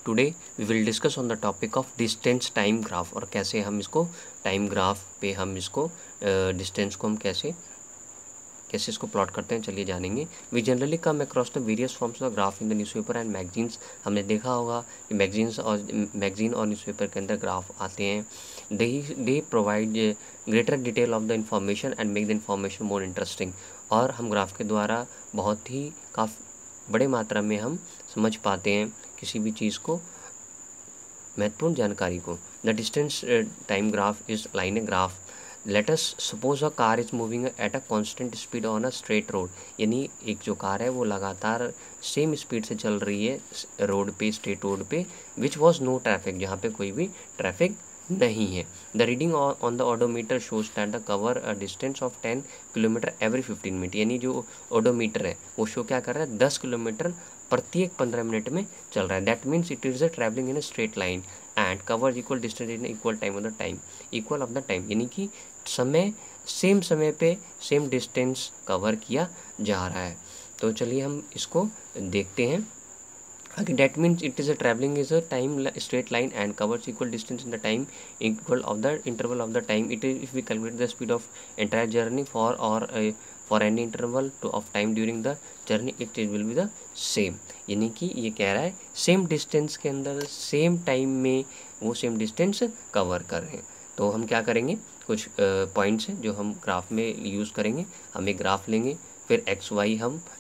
Today we will discuss on the topic of distance time graph, और कैसे हम इसको टाइम ग्राफ पे हम इसको डिस्टेंस को हम कैसे इसको प्लॉट करते हैं, चलिए जानेंगे। We generally come across the various forms of graph in the newspaper and magazines. हमने देखा होगा कि मैगजीन और न्यूज़पेपर के अंदर ग्राफ आते हैं। They provide greater detail of the information and make the information more interesting. और हम ग्राफ के द्वारा बहुत ही काफ़ी बड़े मात्रा में हम समझ पाते हैं किसी भी चीज़ को, महत्वपूर्ण जानकारी को। The distance time graph is line a graph. Let us suppose a car is moving at a constant speed on a straight road. यानी एक जो कार है वो लगातार सेम स्पीड से चल रही है रोड पे, स्ट्रेट रोड पे, विच वॉज नो ट्रैफिक, जहाँ पे कोई भी ट्रैफिक नहीं है। The reading on the odometer shows that the cover a distance of 10 kilometre every 15 minute. यानी जो ऑडोमीटर है वो शो क्या कर रहा है, 10 किलोमीटर प्रत्येक 15 मिनट में चल रहा है। That means it is a travelling in a straight line and covers equal distance in equal time of the time, equal of the time. यानी कि सेम समय पे सेम डिस्टेंस कवर किया जा रहा है। तो चलिए हम इसको देखते हैं। Okay, that means it is a traveling is a straight line and covers equal distance in the time equal of the interval of the time. It is, if we calculate the speed of entire journey for any interval of time during the journey, it will be the same. यानी कि ये कह रहा है same distance के अंदर same time में वो सेम डिस्टेंस कवर कर रहे हैं। तो हम क्या करेंगे, कुछ पॉइंट्स हैं जो हम ग्राफ में यूज़ करेंगे। हम एक ग्राफ लेंगे, फिर एक्स वाई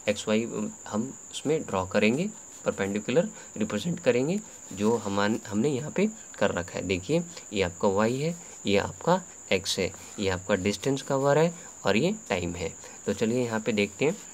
हम उसमें ड्रॉ करेंगे, परपेंडिकुलर रिप्रेजेंट करेंगे जो हमने यहाँ पे कर रखा है। देखिए ये आपका y है, ये आपका x है, ये आपका डिस्टेंस कवर है और ये टाइम है। तो चलिए यहाँ पे देखते हैं।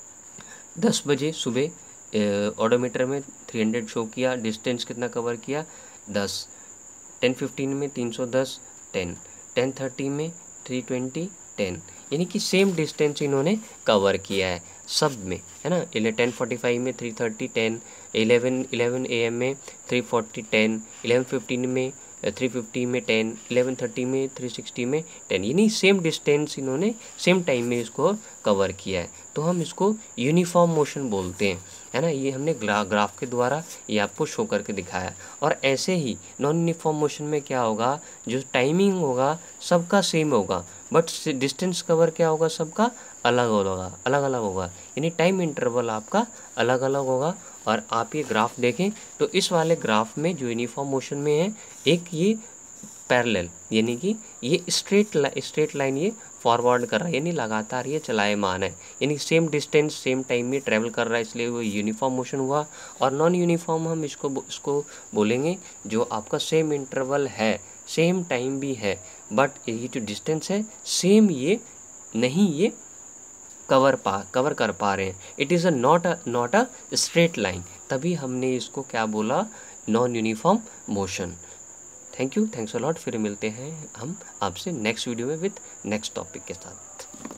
10 बजे सुबह ऑडोमीटर में 300 शो किया, डिस्टेंस कितना कवर किया, 10। 10:15 में 310, 10। 10:30 में 320, 10। यानी कि सेम डिस्टेंस इन्होंने कवर किया है सब में, है ना। 10:45 में 330, 10। 11 AM में 340, 10। 11:15 में 350 में 10। 11:30 में 360 में 10। यानी सेम डिस्टेंस इन्होंने सेम टाइम में इसको कवर किया है। तो हम इसको यूनिफॉर्म मोशन बोलते हैं, है ना। ये हमने ग्राफ के द्वारा ये आपको शो करके दिखाया। और ऐसे ही नॉन यूनिफॉर्म मोशन में क्या होगा, जो टाइमिंग होगा सबका सेम होगा, बट डिस्टेंस कवर क्या होगा, सबका अलग होगा। यानी टाइम इंटरवल आपका अलग अलग होगा। और आप ये ग्राफ देखें तो इस वाले ग्राफ में जो यूनिफॉर्म मोशन में है, एक ये पैरेलल, यानी कि ये स्ट्रेट लाइन ये फॉरवर्ड कर रहा है, यानी लगातार ये चलायमान है, यानी सेम डिस्टेंस सेम टाइम में ट्रैवल कर रहा है, इसलिए वो यूनिफॉर्म मोशन हुआ। और नॉन यूनिफॉर्म हम इसको बोलेंगे जो आपका सेम इंटरवल है, सेम टाइम भी है, बट ये जो डिस्टेंस है सेम ये नहीं ये कवर कर पा रहे हैं। It is not a straight line, तभी हमने इसको क्या बोला, non uniform motion. Thanks a lot. फिर मिलते हैं हम आपसे नेक्स्ट वीडियो में विथ नेक्स्ट टॉपिक के साथ।